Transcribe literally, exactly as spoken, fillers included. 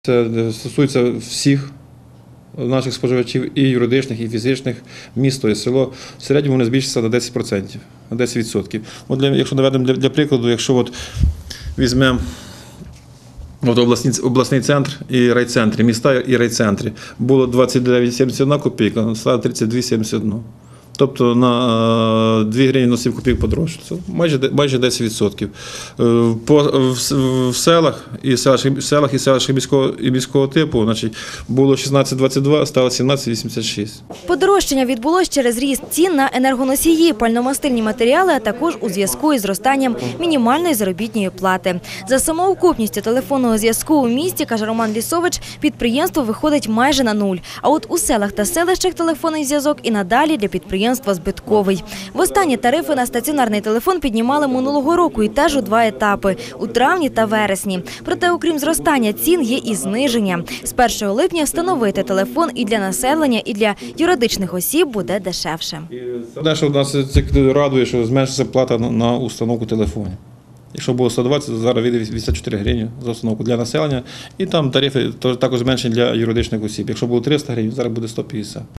Це стосується всіх наших споживачів, і юридичних, і фізичних, місто і село. В середньому вони збільшаться на десять відсотків. На десять відсотків. От для, якщо наведемо для, для прикладу, якщо от візьмемо от обласний, обласний центр і райцентри, міста і райцентри, було двадцять дев'ять сімдесят одна копійка, стало тридцять дві сімдесят одна. Тобто на дві гривні на сім копійок подорожчало. Це майже, майже десять відсотків. По, в, в селах і селах, селах і селах міського, і міського типу, значить, було шістнадцять двадцять два, стало сімнадцять вісімдесят шість. Подорожчання відбулось через ріст цін на енергоносії, пальномастильні матеріали, а також у зв'язку із зростанням мінімальної заробітної плати. За самоокупністю телефонного зв'язку у місті, каже Роман Лісович, підприємство виходить майже на нуль. А от у селах та селищах телефонний зв'язок і надалі для підприємства збитковий. Востаннє тарифи на стаціонарний телефон піднімали минулого року і теж у два етапи – у травні та вересні. Проте, окрім зростання цін, є і зниження. З першого липня встановити телефон і для населення, і для юридичних осіб буде дешевше. Те, що нас радує, що зменшиться плата на установку телефонів. Якщо було сто двадцять, зараз вийде вісімдесят чотири гривні за установку для населення. І там тарифи також зменшені для юридичних осіб. Якщо було триста гривень, зараз буде сто п'ятдесят.